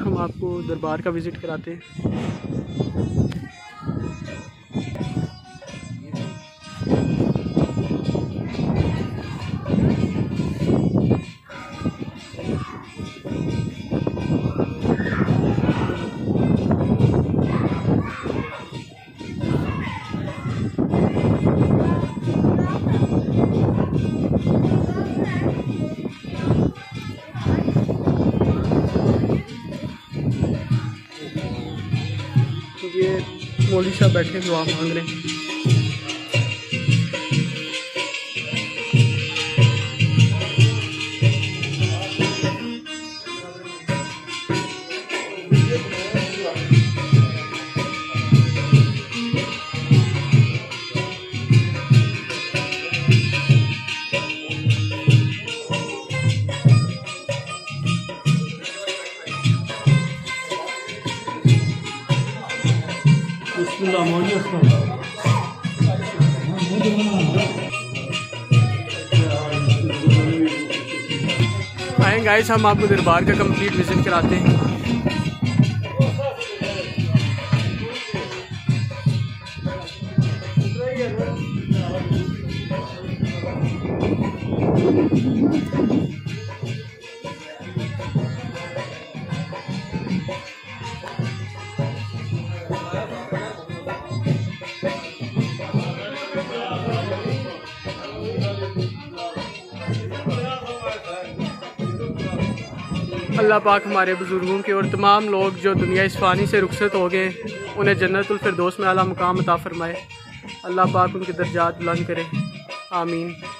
हम आपको दरबार का विज़िट कराते हैं। ये मौलवी साहब बैठे दुआ मांग रहे हैं। आए गाइस, हम आपको दरबार का कंप्लीट विजिट कराते हैं। अल्लाह पाक हमारे बुज़ुर्गों के और तमाम लोग जो दुनिया इस फ़ानी से रुखसत हो गए, उन्हें जन्नतुल फिरदौस में आला मुकाम अता फ़रमाए। अल्लाह पाक उनके दर्जात बुलंद करे, आमीन।